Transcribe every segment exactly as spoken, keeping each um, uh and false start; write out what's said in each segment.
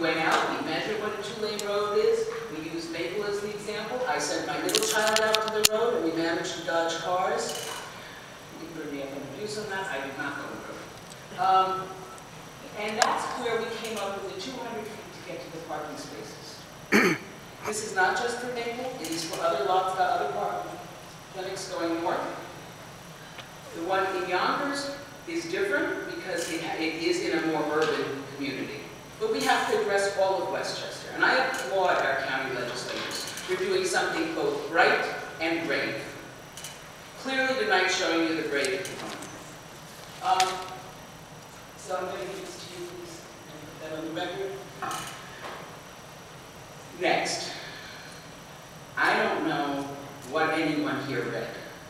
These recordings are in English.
went out, we measured what a two-lane road is. We used Maple as the example. I sent my middle child out to the road, and we managed to dodge cars. You can put me up on the views on that. I did not go to the road. Um, and that's where we came up with the two hundred feet to get to the parking spaces. This is not just for Maple. It is for other lots, uh, other parking clinics going north. The one in Yonkers is different because it, it is in a more urban community. But we have to address all of Westchester. And I applaud our county legislators for doing something both bright and brave. Clearly tonight showing you the brave component. Um, so I'm going to give this to you, please, and put that on the record. Next. I don't know what anyone here read.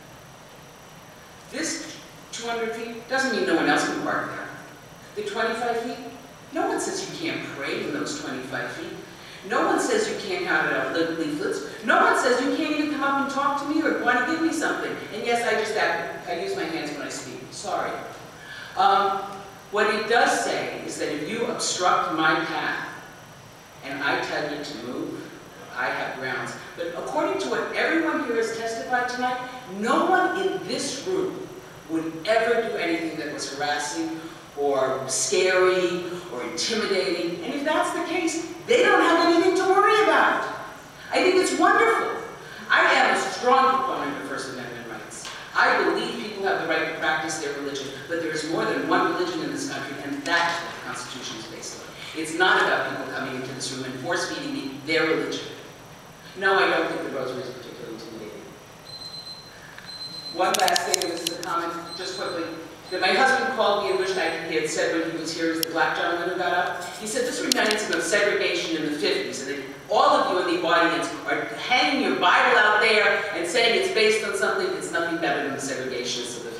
This two hundred feet doesn't mean no one else can park there. The twenty-five feet, no one says you can't pray in those twenty-five feet. No one says you can't hand out leaflets. No one says you can't even come up and talk to me or want to give me something. And yes, I just act, I use my hands when I speak. Sorry. Um, what it does say is that if you obstruct my path and I tell you to move, I have grounds. But according to what everyone here has testified tonight, no one in this room would ever do anything that was harassing or scary or intimidating. And if that's the case, they don't have anything to worry about. I think it's wonderful. I am a strong proponent of First Amendment rights. I believe people have the right to practice their religion, but there is more than one religion in this country, and that's what the Constitution is based on. It's not about people coming into this room and force-feeding me their religion. No, I don't think the rosary is particularly intimidating. One last thing, and this is a comment, just quickly, that my husband called me and wished I, he had said when he was here, as the black gentleman who got up. He said, this reminds him of segregation in the fifties, and that all of you in the audience are hanging your Bible out there and saying it's based on something that's nothing better than the segregationists of the